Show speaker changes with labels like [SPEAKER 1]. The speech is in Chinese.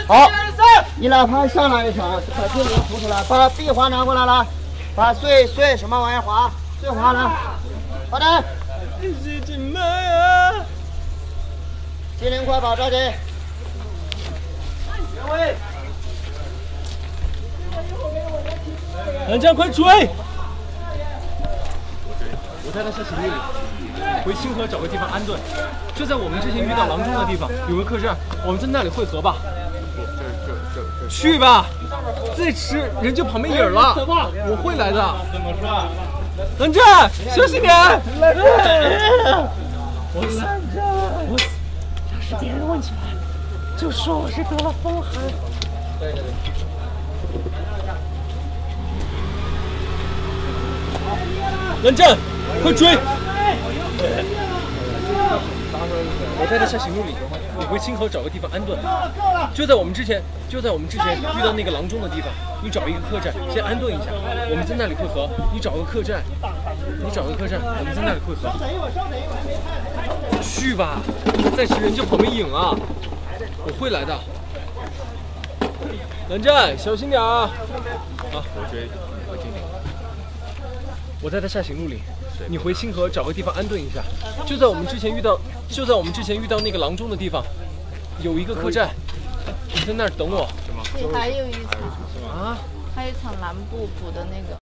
[SPEAKER 1] 好，你来拍上来一场，把这个扶出来，把壁花拿过来了，把碎什么玩意划，碎划了，好的。
[SPEAKER 2] 是怎么呀？
[SPEAKER 1] 金陵快跑，着急。原位。
[SPEAKER 2] 南江快追！我带他下行李里，回清河找个地方安顿。就在我们之前遇到郎中的地方有个客栈，我们在那里汇合吧。去吧，再迟人就跑没影了。我会来的。怎么说？冷战，小心点！我要是别人问起来，就说我是得了风寒。对。冷战，快追！我带他下行路里，你回清河找个地方安顿。就在我们之前遇到那个郎中的地方，你找一个客栈先安顿一下，我们在那里汇合。你找个客栈，我们在那里汇合。去吧，再迟人就跑没影了。我会来的。冷战，小心点啊！啊，我追，我听听。我带他下行路里，你回清河找个地方安顿一下。就在我们之前遇到那个郎中的地方，有一个客栈，你在那儿等我。
[SPEAKER 3] 对，还有一场
[SPEAKER 2] 啊，
[SPEAKER 3] 还有一场蓝布补的那个。